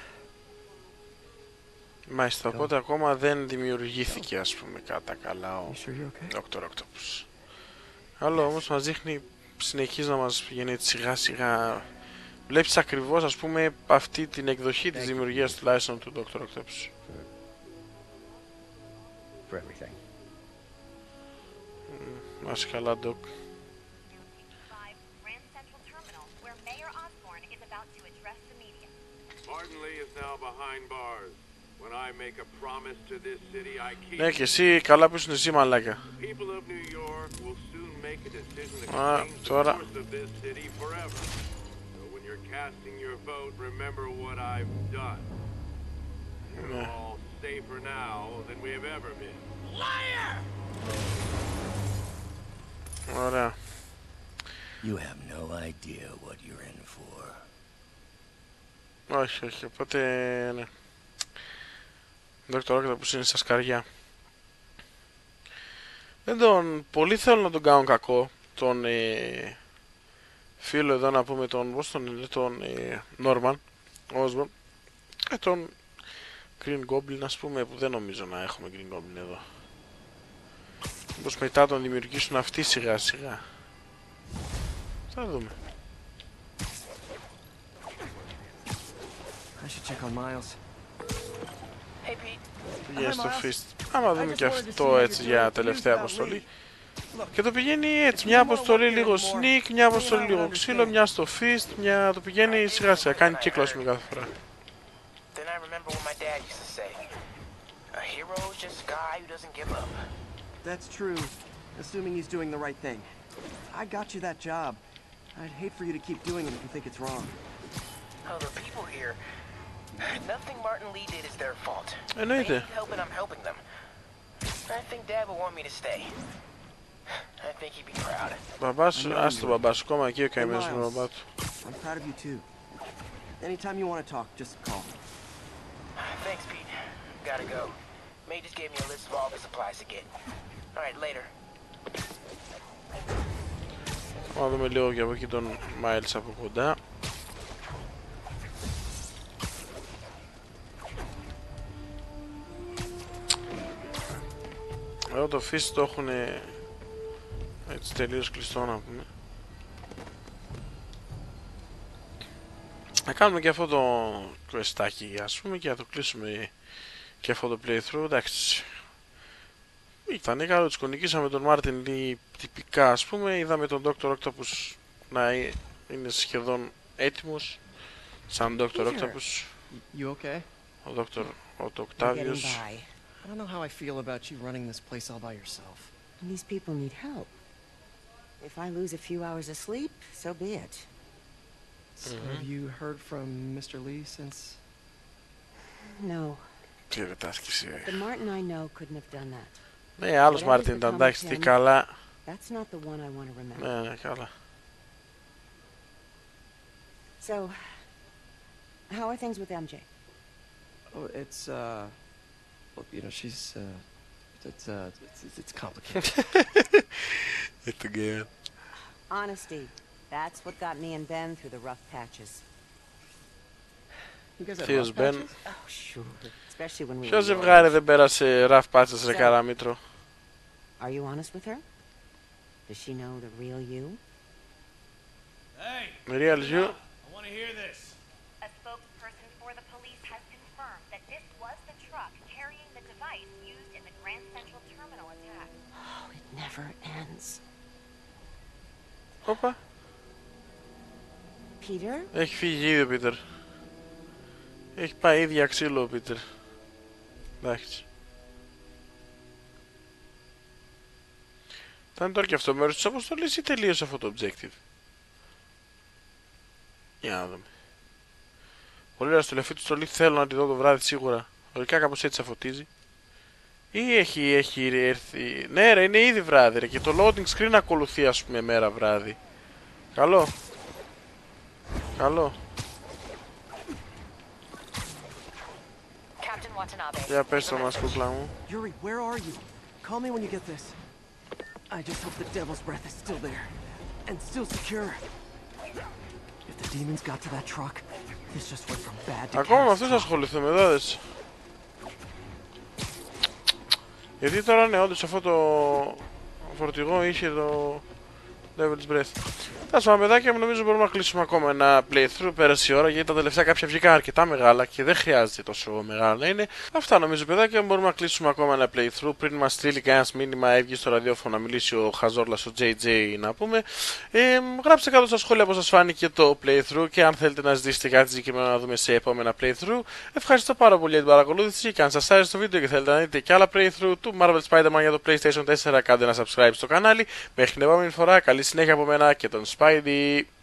Μάλιστα, οπότε ακόμα δεν δημιουργήθηκε ας πούμε κατά καλά ο Doctor Octopus. Άλλο όμως μας δείχνει, συνεχίζει να μας πηγαίνει σιγά σιγά. Βλέπεις ακριβώς ας πούμε αυτή την εκδοχή της δημιουργίας τουλάχιστον του Doctor Octopus. For everything. Να είσαι καλά, Doc. Ναι, και εσύ καλά που ήσουν εσύ μαλάκα. Α, τώρα. Ναι. Ωραία. You have no idea what you're in for. Όχι, όχι, οπότε ναι. Δόκτωρ Octopus είναι στα σκαριά. Δεν τον... Πολλοί θέλουν να τον κάνουν κακό. Τον ε, φίλο εδώ να πούμε τον... Πώς τον είναι, τον ε, Norman Osborn. Και τον Green Goblin ας πούμε, που δεν νομίζω να έχουμε Green Goblin εδώ. Μήπως μετά τον δημιουργήσουν αυτοί σιγά σιγά. Θα δούμε. Πηγαίνει στο Fist. Άμα δούμε και αυτό έτσι για τελευταία αποστολή. Και το πηγαίνει έτσι, μια αποστολή λίγο sneak, μια αποστολή λίγο ξύλο, μια στο Fist, μια το πηγαίνει σιγά σιγά, κάνει κύκλος με κάθε φορά. That's true, assuming he's doing the right thing. I got you that job. I'd hate for you to keep doing it if you think it's wrong. Oh, the people here. Nothing Martin Lee did is their fault. I know they need help and I'm helping them. I think Dad will want me to stay. I think he'd be proud. Μπαμπάς σου, ας τον μπαμπά σου, ακόμα εκεί ο καημένος με μπαμπά του. I'm proud of you too. Anytime you want to talk, just call. Thanks, Pete. Gotta go. May just gave me a list of all the supplies to get. All right, later. Να δούμε λίγο και από εκεί τον Miles από κοντά. Εδώ το Fist το έχουν έτσι τελείως κλειστό να πούμε. Να κάνουμε και αυτό το questάκι ας πούμε και να το κλείσουμε και αυτό το playthrough. Εντάξει, ήταν καλό, τους κονικήσαμε τον Martin Lee τυπικά ας πούμε. Είδαμε τον Doctor Octopus να είναι σχεδόν έτοιμος σαν Doctor Octopus. You okay? Ο Doctor Otto Octavius. I don't know how I feel about you running this place all by yourself. These people need help. If I lose a few hours of sleep, so be it. So mm-hmm. Have you heard from Mister Lee since? No. The Martin I know couldn't have done that. Ναι, άλλος Μάρτιν ήταν, εντάξει, τι καλά. That's not the one I want to remember. Ναι, ναι, καλά. So, how are things with M J? Oh, it's, uh... Well, you know, she's, uh... It's, uh... It's, it's complicated. It's again. Honesty. That's what got me and Ben through the rough patches. You guys have Ποιος rough Ben? patches? Oh, sure. Especially when we Ποιος ζευγάρι δεν πέρασε rough patches ρε Καραμήτρο? Are you honest with her? Does she know the real you? Hey! Real you? I want to hear this. A spokesperson for the police has confirmed that this was the truck carrying the device used in the Grand Central Terminal attack. Oh, it never ends. Όπα. Peter? Έχει φύγει ήδη ο Πίτερ. Έχει πάει ίδια ξύλο ο Πίτερ. Εντάξει. Ήταν τώρα και αυτό μέρος της αποστολής ή τελείωσε αυτό το objective? Για να δούμε. Πολύ ωραία στο λεφτή του στολή, θέλω να τη δω το βράδυ σίγουρα. Λογικά κάπως έτσι θα φωτίζει. Ή έχει, έχει έρθει... Ναι ρε, είναι ήδη βράδυ ρε, και το loading screen ακολουθεί ας πούμε μέρα βράδυ. Καλό. Καλό. Για πες το μας κούκλα μου. Yuri, where are you? Call me when you get this. I just hope the Devil's Breath is still there. And still secure. If the demons got to that truck, this just went from bad to ακόμα με αυτούς ασχοληθούμε εδώ δες. Γιατί τώρα ναι, όντως αυτό το φορτηγό είχε το Devil's Breath. Τα πάμε παιδάκια μου, νομίζω μπορούμε να κλείσουμε ακόμα ένα playthrough. Πέρασε η ώρα γιατί τα τελευταία κάποια βγήκαν αρκετά μεγάλα και δεν χρειάζεται τόσο μεγάλα να είναι. Αυτά νομίζω παιδάκια μου, μπορούμε να κλείσουμε ακόμα ένα playthrough. Πριν μας στείλει κανένα μήνυμα, έβγει στο ραδιόφωνο να μιλήσει ο Χαζόρλας, ο τζέι τζέι να πούμε. Ε, γράψτε κάτω στα σχόλια πώς σας φάνηκε το playthrough και αν θέλετε να ζητήσετε κάτι συγκεκριμένο να δούμε σε επόμενα playthrough. Ευχαριστώ πάρα πολύ για την παρακολούθηση και αν σας άρεσε το βίντεο και θέλετε να δείτε και άλλα playthrough του Marvel Spider-Man για το PlayStation τέσσερα, κάντε ένα subscribe στο κανάλι. Μέχρι την επόμενη φορά, καλή συνέχεια από μένα και τον Spidey.